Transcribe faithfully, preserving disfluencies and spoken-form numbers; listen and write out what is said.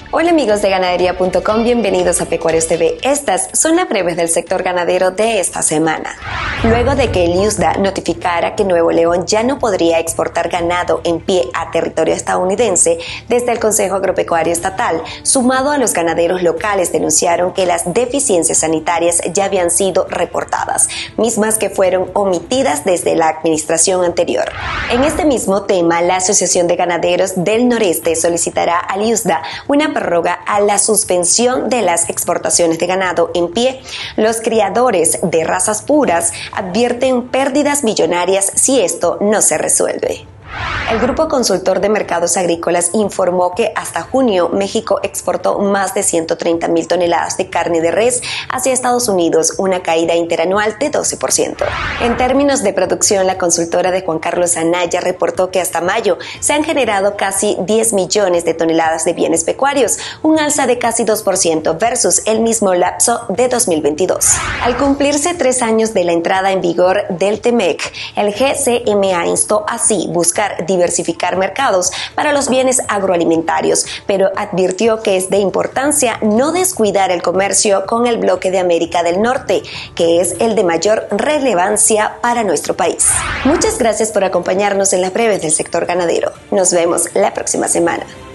Hola amigos de ganadería punto com, bienvenidos a Pecuarios T V. Estas son las breves del sector ganadero de esta semana. Luego de que el I U S D A notificara que Nuevo León ya no podría exportar ganado en pie a territorio estadounidense, desde el Consejo Agropecuario Estatal, sumado a los ganaderos locales, denunciaron que las deficiencias sanitarias ya habían sido reportadas, mismas que fueron omitidas desde la administración anterior. En este mismo tema, la Asociación de Ganaderos del Noreste solicitará al I U S D A una prórroga a la suspensión de las exportaciones de ganado en pie. Los criadores de razas puras advierten pérdidas millonarias si esto no se resuelve. El Grupo Consultor de Mercados Agrícolas informó que hasta junio México exportó más de ciento treinta mil toneladas de carne de res hacia Estados Unidos, una caída interanual de doce por ciento. En términos de producción, la consultora de Juan Carlos Anaya reportó que hasta mayo se han generado casi diez millones de toneladas de bienes pecuarios, un alza de casi dos por ciento versus el mismo lapso de dos mil veintidós. Al cumplirse tres años de la entrada en vigor del T M E C, el G C M A instó así buscar diversificar mercados para los bienes agroalimentarios, pero advirtió que es de importancia no descuidar el comercio con el bloque de América del Norte, que es el de mayor relevancia para nuestro país. Muchas gracias por acompañarnos en las breves del sector ganadero. Nos vemos la próxima semana.